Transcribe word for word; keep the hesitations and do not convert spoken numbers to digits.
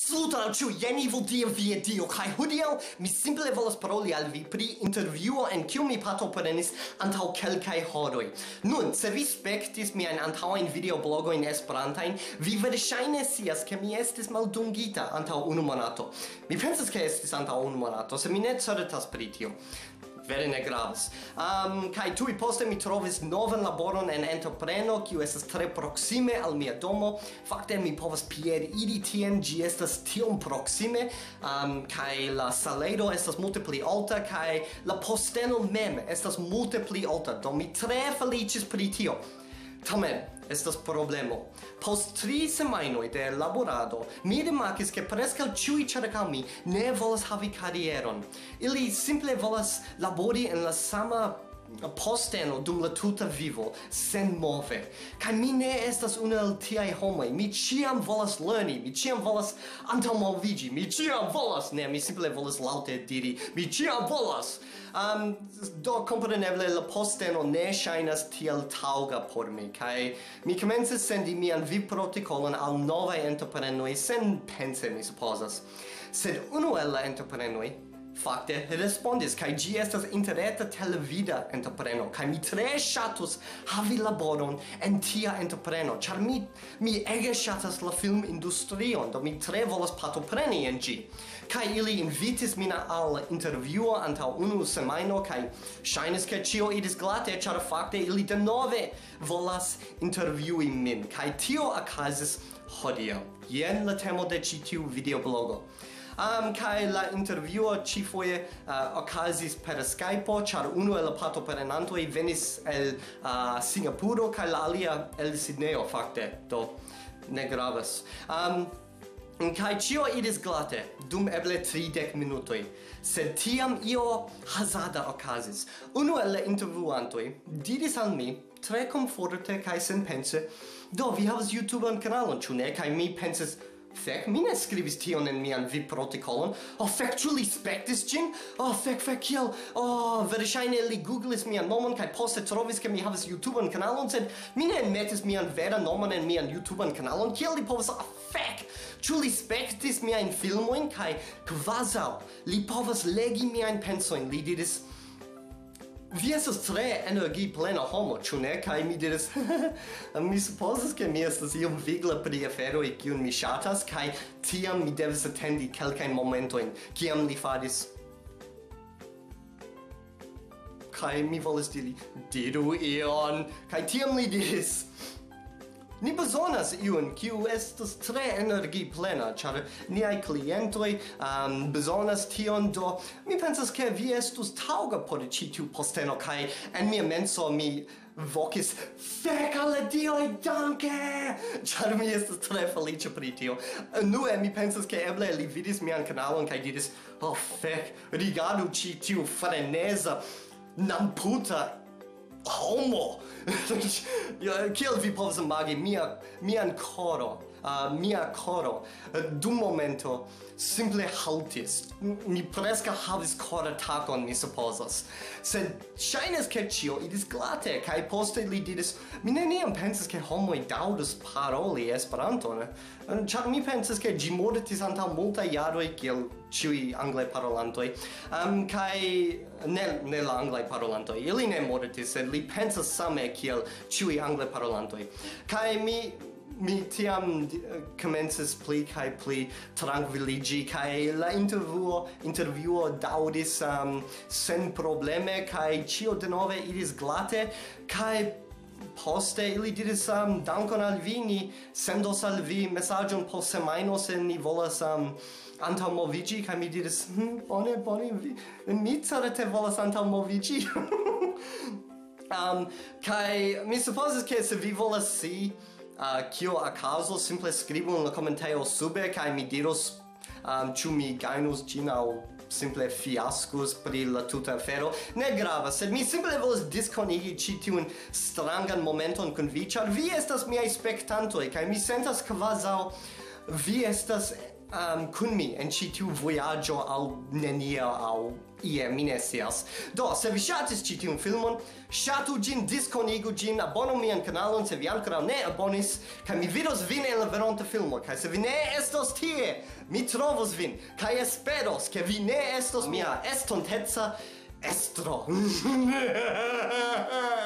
Saluton al ciu, jen Evil Dio via Dio, kai hodiaŭ mi simple volas paroli al vi pri intervjuo en kiu mi partoprenis antaŭ kelkaj horoj. Nun, se vi spektis miajn antaŭajn videoblogojn esperantajn, vi verŝajne scias ke mi estis maldungita antaŭ unu monato. Mi pensas ke estis antaŭ unu monato, se mi ne certas pri tio. Vere ne gravas. Um, kai tui poste mi trovis novan laboron en entrepreno, kiu estas tre proxime al mia domo. Fakte mi povas pied iri tien, gi estas tiom proxime, um, kai la salero estas multe pli alta, kai la posteno mem estas multe pli alta, do mi tre felicis pri tio. Tamen, estas problemo. Post tri semajnoj de laborado, mi rimarkis ke preskaŭ ĉiuj ĉirkaŭ mi ne volas havi karieron. Ili simple volas labori en la sama posteno dum la tuta vivo, senmove. Kaj mi ne estas unu el tiaj homoj. Mi ĉiam volas lerni, mi ĉiam volas antaŭmoviĝi, mi ĉiam volas, ne, mi simple volas laŭte diri, mi ĉiam volas. Um, do kompreneble la posteno ne ŝajnas tiel taŭga por mi, kaj mi komencis sendi mian vivprotokolon al novaj entreprenoj senpence, mi supozas. Sed unu el la entreprenoj fakte respondis, kaj ĝi estas interreta televida entrepreno, kaj mi tre ŝatus havi laboron en tia entrepreno, ĉar mi mi ege ŝatas la filmindustrion, do mi tre volas partopreni en ĝi. Kaj ili invitis min al intervjuo antaŭ unu semajno, kaj ŝajnis ke ĉio iris glate, ĉar fakte ili denove volas intervjui min, kaj tio okazis hodiaŭ. Jen la temo de ĉi tiu videoblogo. Um, kai la intervjuo ĉifoje uh, okazis per Skype, ĉar unu el la partoprenantoj venis el uh, Singapuro kaj la alia el Sidnejo fakte, do ne gravas. Um, kai ĉio iris glate dum eble tridek minutoj, sed tiam io hazarda okazis. Unu el la intervjuantoj diris al mi tre komforte kaj senpense: "Do, vi havas YouTubean kanalon, ĉu ne?" Kaj mi pensis: "Fek, mi ne skribis tion en mian vivprotokolon. Oh, fek, ĉu li spektis ĝin? Oh, fek, fek, kiel? Oh, verŝajne li googlis mian nomon kaj poste trovis ke mi havas YouTubean kanalon, sed mi ne enmetis mian veran nomon en mian YouTubean kanalon. Kiel li povas? Oh, fek! Ĉu li spektis miajn filmojn kaj kvazaŭ li povas legi miajn pensojn?" Li diris: "Vi estas tre energi-plena homo, ĉu ne?" Kaj mi diris: "Mi supozas ke mi estas iom vigla pri aferoj kiujn mi ŝatas, kaj tiam mi devis atendi kelkajn momentojn, kiam li faris." Kaj mi volis diri: "Diru ion." Kaj tiam li diris: "Ni bezonas iun kiu estas tre energi-plena, ĉar niaj klientoj um, bezonas tion, do mi pensas ke vi estus taŭga por ĉi tiu posteno." Kaj en mia menso mi vokis: "Fek al la dioj, danke!" Ĉar mi estas tre feliĉa pri tio. Unue mi pensas ke eble li vidis mian kanalon kaj diris: "Oh fek, rigardu ĉi tiu freneza, namputa homo." Kiel vi povas imagi mia mian koro, uh, mia koro uh, dum momento simple haltis. Mi preskaŭ havis koratakon, mi supozas. Sed ŝajnas ke ĉio iris glate, kaj poste li diris: "Mi neniam pensas ke homoj daŭrus paroli Esperanton, ĉar mi pensas ke ĝi mortis antaŭ multaj jaroj kiel ĉiuj anglaj parolantoj." Um, kaj ne, ne la anglaj parolantoj, ili ne mortis, sed li pensas same kiel ĉiuj anglaj parolantoj. Kaj mi mi tiam komencis pli kaj pli trankviliĝi, kaj la intervjuo intervjuo daŭris um, senprobleme, kaj ĉio denove iris glate, kaj poste ili diris: um, "Dankon al vi, ni sendos al vi mesaĝon post semajno se ni volas um, antaŭmoviĝi." Kaj mi diris: hm, "Bone, bone, vi, mi certe volas antaŭmoviĝi." um, kaj mi supozas ke se vi volas scii Uh, kio okazo, simple skribu en la komentejo sube kaj mi diros um, ĉu mi gajnus ĝin aŭ simple fiaskus pri la tuta afero. Ne gravas, sed mi simple volas diskonigi ĉi tiun strangan momenton kun vi, ĉar vi estas miaj spektantoj kaj mi sentas kvazaŭ vi estas um, kun mi en ci tiu voyaggio al nenia au ie minesias. Do, se vi shatis ci tiun filmon, shatu gin, disconigu gin, abonu mian kanalon se vi ancora ne abonis, kai mi vidos vin en la veronta filmo, kai se vi ne estos tie, mi trovos vin, kai esperos ke vi ne estos mia estonteca estro.